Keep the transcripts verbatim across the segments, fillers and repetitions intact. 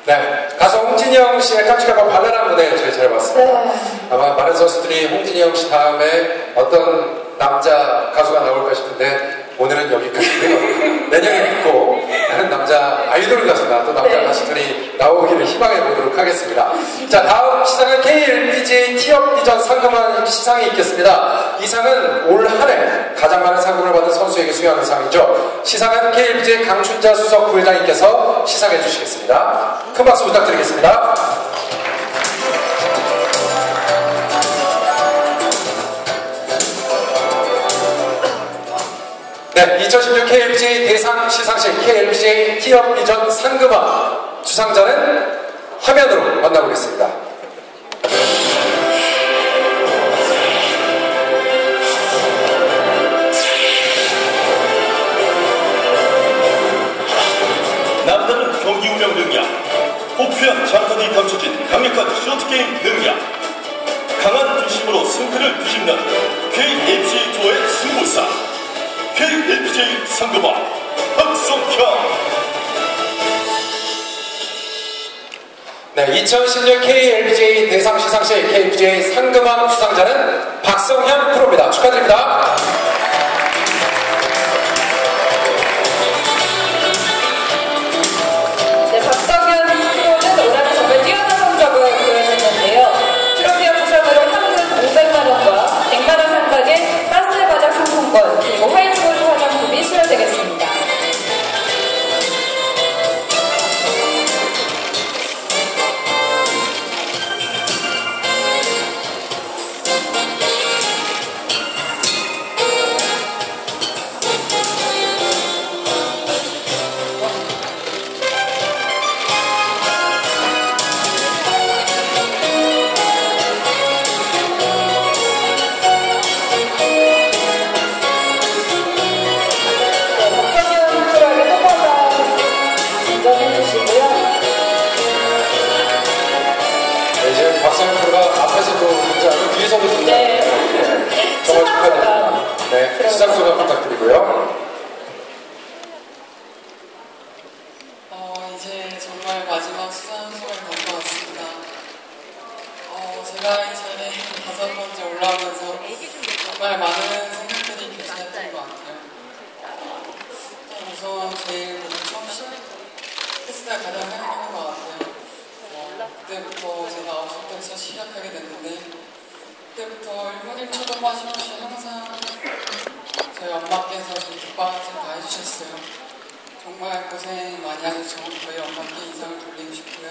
네, 가수 홍진영 씨의 깜찍하고 발랄한 무대 저희 잘 봤습니다. 네. 아마 많은 선수들이 홍진영 씨 다음에 어떤 남자 가수가 나올까 싶은데 오늘은 여기까지고요. 내년에 믿고 다른 남자 아이돌 가수나 또 남자 네. 가수들이 나오기를 희망해 보도록 하겠습니다. 자, 다음 시상은 케이엘피지에이 티업 비전 상금왕 시상이 있겠습니다. 이 상은 올 한 해 가장 많은 상금을 받은 선수에게 수여하는 상이죠. 시상은 케이엘피지에이 강춘자 수석 부회장님께서 시상해 주시겠습니다. 큰 박수 부탁드리겠습니다. 네, 이천십육 케이엘피지에이 대상 시상식 케이엘피지에이 티업 비전 상금왕 수상자는 화면으로 만나보겠습니다. 남다른 경기 운영 능력, 호쾌한 장타들이 감춰진 강력한 쇼트게임 능력, 강한 중심으로 승패를 뒤집는 케이엘피지에이 투어의 승부사 케이엘피지에이 상금왕 박성현. 네, 이천십육 케이엘피지에이 대상 시상식 케이엘피지에이 상금왕 수상자는 박성현 프로입니다. 축하드립니다. 네, 박성현 프로는 올 한해 정말 뛰어난 성적을 보여줬는데요. 트로피와 부상으로 현금 오백만 원과 백만 원 상당의 가스 바작 상품권 그리고 화이트볼드 화장품이 수여되겠습니다. 박성현 프로가 앞에서도 등장하고 뒤에서도 등장하고 네. 정말 축하드립니다. 네, 수상소감 부탁드리고요. 어, 이제 정말 마지막 수상소감이 된 것 같습니다. 어, 제가 이 자리에 다섯 번째 올라오면서 정말 많은 생각들이 교차했던 것 같아요. 어, 우선 제일 처음 시작했을 때 가장 생각나는 것 같아요. 그때부터 제가 아홉 살 때부터 시작하게 됐는데 그때부터 일본인 초등마시없이 항상 저희 엄마께서 저희 뒷바라지 다 해주셨어요. 정말 고생 많이 하셨죠. 저희 엄마께 인상을 돌리고 싶고요.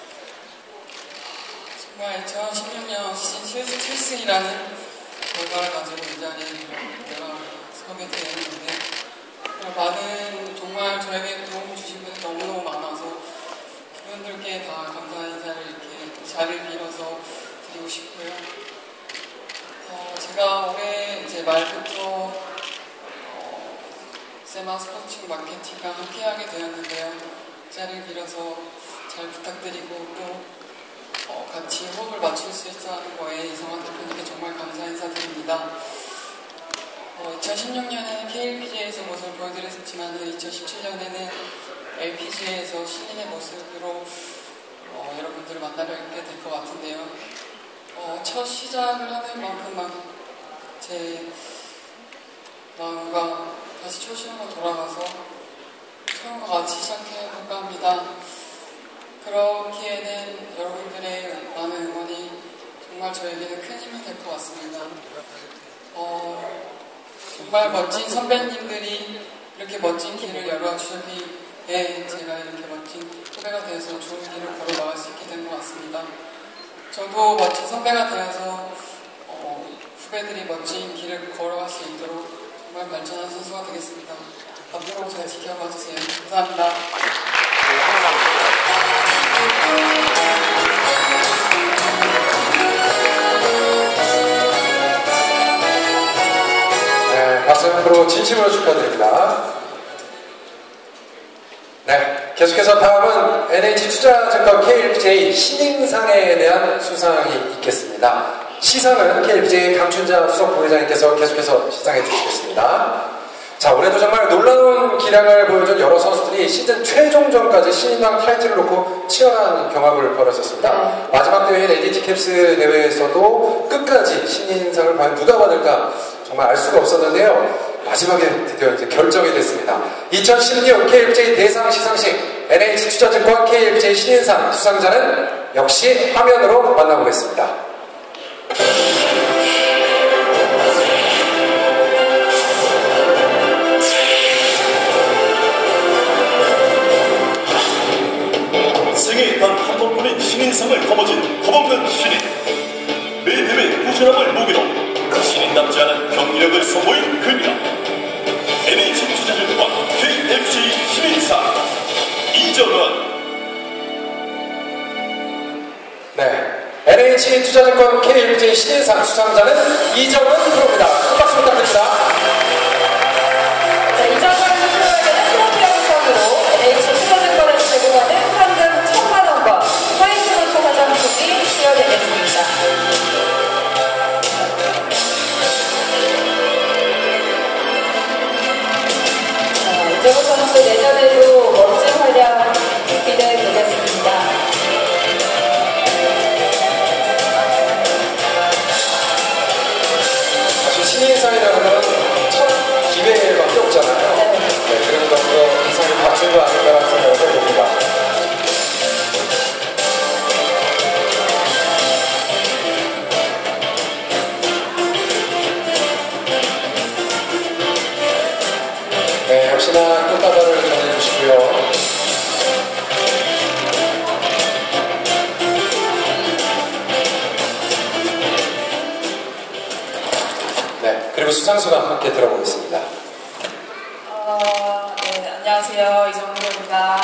정말 이천십육 년 시즌 칠 승이라는 결과를 가지고 이 자리에 내가 서게 되었는데 많은 정말 저에게 도움 주신 분이 너무너무 많아서 그분들께 다 감사의 인사를 이렇게 이 자리를 빌어서 드리고 싶고요. 어, 제가 올해 이제 말부터 어, 세마 스포츠 마케팅과 함께하게 되었는데요. 이 자리를 빌어서 잘 부탁드리고 또 어, 같이 호흡을 맞출 수 있어 하는 거에 이성환 대표님께 정말 감사 인사드립니다. 어, 이천십육 년에는 케이엘피지에이에서 모습을 보여드렸지만 이천십칠 년에는 엘피지에이에서 신인의 모습으로 어, 여러분들을 만나뵙게 될 것 같은데요. 어, 첫 시작을 하는 만큼만 제 마음과 다시 초심으로 돌아가서 처음과 같이 시작해볼까 합니다. 그렇기에는 여러분들의 많은 응원이 정말 저에게는 큰 힘이 될 것 같습니다. 어, 정말 멋진 선배님들이 이렇게 멋진 길을 열어주셨기 네, 제가 이렇게 멋진 후배가 되어서 좋은 길을 걸어 나갈 수 있게 된 것 같습니다. 저도 멋진 선배가 되어서 어, 후배들이 멋진 길을 걸어갈 수 있도록 정말 발전한 선수가 되겠습니다. 앞으로 잘 지켜봐 주세요. 감사합니다. 네, 박성현 프로 진심으로 축하드립니다. 네, 계속해서 다음은 엔에이치투자증권 케이엘피지에이 신인상에 대한 수상이 있겠습니다. 시상은 케이엘피지에이 강춘자 수석 부회장님께서 계속해서 시상해 주시겠습니다. 자, 올해도 정말 놀라운 기량을 보여준 여러 선수들이 시즌 최종전까지 신인왕 타이틀을 놓고 치열한 경합을 벌였었습니다. 네. 마지막 대회인 에디티 캡스 대회에서도 끝까지 신인상을 과연 누가 받을까 정말 알 수가 없었는데요. 마지막에 드디어 이제 결정이 됐습니다. 이천십육 케이엘피지에이 대상 시상식 엔에이치투자증권 케이엘피지에이 신인상 수상자는 역시 화면으로 만나보겠습니다. 생애 단 한 번뿐인 신인상을 거머쥔 겁없는 신인. 매 대회 꾸준함을 무기로 신인답지 않은 경기력을 선보인 그녀. 엔에이치투자증권 케이엘피지에이 신인상 이정은. 네, 엔에이치투자증권 케이엘피지에이 신인상 수상자는 이정은 프로입니다. 큰 박수 부탁드립니다. 자, 이정은 프로에게는 트로피형상으로 엔에이치투자증권에서 제공하는 현금 천만 원과 화이트노트 화장품이 수여되겠습니다. 자, 이정은 선수 내년에도 멋진 활약 기대해 보겠습니다. 사실 신인상이라는 건 첫 기회밖에 없잖아요. 네. 네, 그런 것도 이상이 받친 거 아닐까라는 생각을 해봅니다. 네, 역시나 꽃다발을 전해주시고요. 네, 그리고 수상소감 함께 들어보겠습니다. 어, 네, 안녕하세요. 이정은입니다.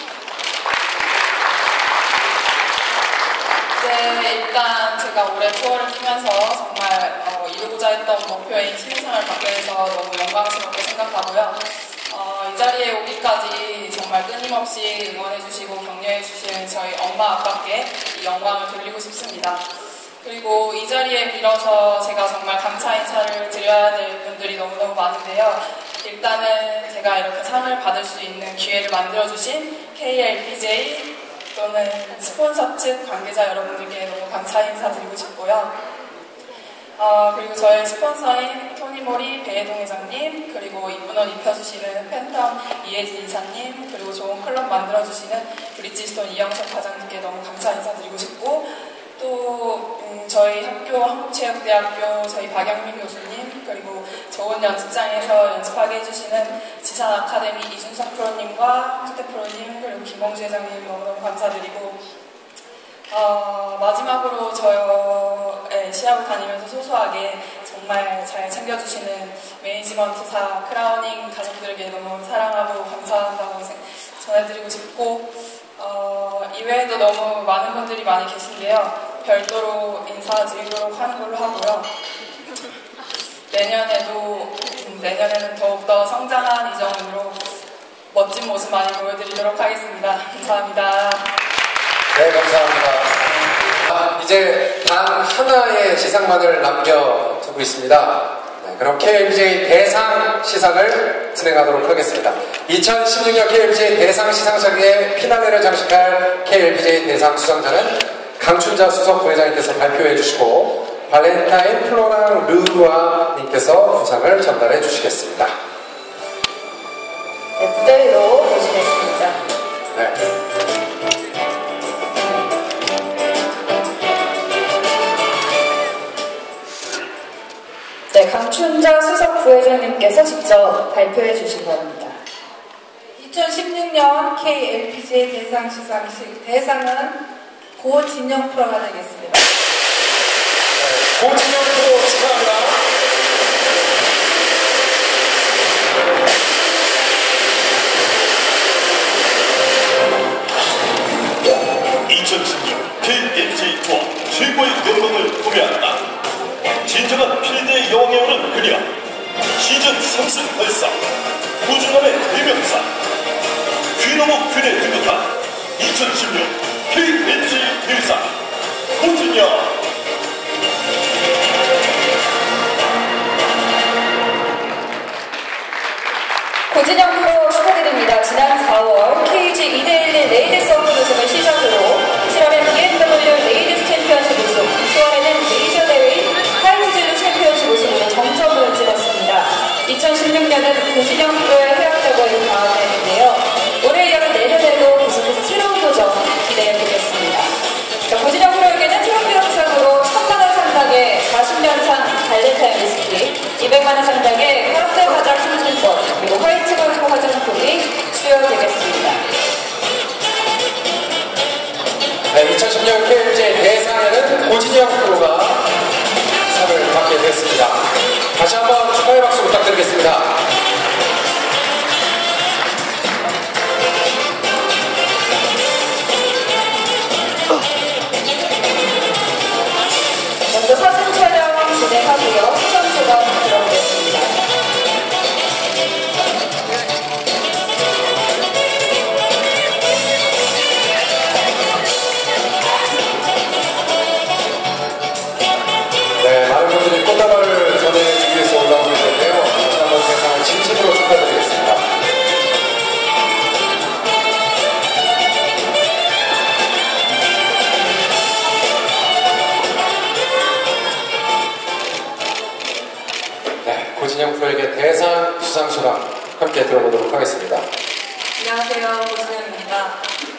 네, 일단 제가 올해 투어를 뛰면서 정말 어, 이루고자 했던 목표인 신인상을 받게 돼서 너무 영광스럽게 생각하고요. 어, 이 자리에 오기까지 정말 끊임없이 응원해주시고 격려해주신 저희 엄마 아빠께 이 영광을 돌리고 싶습니다. 그리고 이 자리에 빌어서 제가 정말 감사 인사를 드려야 될 분들이 너무너무 많은데요. 일단은 제가 이렇게 상을 받을 수 있는 기회를 만들어주신 케이엘피지에이 또는 스폰서 측 관계자 여러분들께 너무 감사 인사드리고 싶고요. 어, 그리고 저희 스폰서인 토니모리 배혜동 회장님, 그리고 이쁜 옷 입혀주시는 팬텀 이혜진 이사님, 그리고 좋은 클럽 만들어주시는 브리지스톤 이영석 과장님께 너무 감사 인사드리고 싶고, 또 음, 저희 학교 한국체육대학교 저희 박영민 교수님, 그리고 좋은 연습장에서 연습하게 해주시는 지산 아카데미 이준석 프로님과 황주태 프로님, 그리고 김봉주 회장님 너무너무 감사드리고, 어, 마지막으로 저의 시합을 다니면서 소소하게 정말 잘 챙겨주시는 매니지먼트사 크라우닝 가족들에게 너무 사랑하고 감사한다고 전해드리고 싶고, 어, 이외에도 너무 많은 분들이 많이 계신데요. 별도로 인사드리도록 하는 걸로 하고요. 내년에도, 음, 내년에는 더욱더 성장한 이정으로 멋진 모습 많이 보여드리도록 하겠습니다. 감사합니다. 네, 감사합니다. 아, 이제 단 하나의 시상만을 남겨두고 있습니다. 네, 그럼 케이엘피지에이 대상 시상을 진행하도록 하겠습니다. 이천십육 년 케이엘피지에이 대상 시상식의 피나레를 장식할 케이엘피지에이 대상 수상자는 강춘자 수석 부회장님께서 발표해 주시고 발렌타인 플로랑 르누아 님께서 부상을 전달해 주시겠습니다. 네, 무대 위로 모시겠습니다. 네. 네, 강춘자 수석 부회장님께서 직접 발표해 주실 겁니다. 이천십육 년 케이엘피지에이 대상 시상식 대상은 고진영 프로가 되겠습니다. 네, 고진영 프로 축하합니다. 이천십육 케이엘피지에이 투어 최고의 영광을 구매한다. 진정한 필드의 여왕에 오른 그녀. 시즌 삼 승 팔 사 꾸준함의 대명사. 퀸 오브 퀸에 등극한 이천십육 케이엘피지에이 대상 고진영. 고진영 프로 축하드립니다. 지난 사월 케이지 이 대 일 레이디스 오픈 우승을 시작으로 칠월에 비엠더블유 레이디스 챔피언십 우승, 시월에는 메이저 대회 하이트질로 챔피언십 우승으로 정점을 찍었습니다. 이천십육 년은 고진영 프로의 활약적으로 다음해인데요. 올해 이어서 내년에도 계속해서 새로운 도전 기대해보겠습니다. 고진영 프로에게는 트로피와 부상으로 천만 원 상당의 사십 년산 발렌타인 위스키, 이백만 원 상당의 파스텔 화장 상품권, 그리고 화이트 골프 화장품이 수여되겠습니다. 네, 이천십 년 케이엠제이 대상에는 고진영 프로가 상을 받게 됐습니다. 다시 한번 축하의 박수 부탁드리겠습니다. 먼저 사진 촬영 진행하고요. 수상 소감 들어보겠습니다. 네, 많은 분들이 꽃다발을 전해주기 위해서 올라오고 있는데요. 다시 한번 대상을 진심으로 축하드리겠습니다. 네, 고진영 프로에게 대상 수상 소감 함께 들어보도록 하겠습니다. 안녕하세요, 고진영입니다.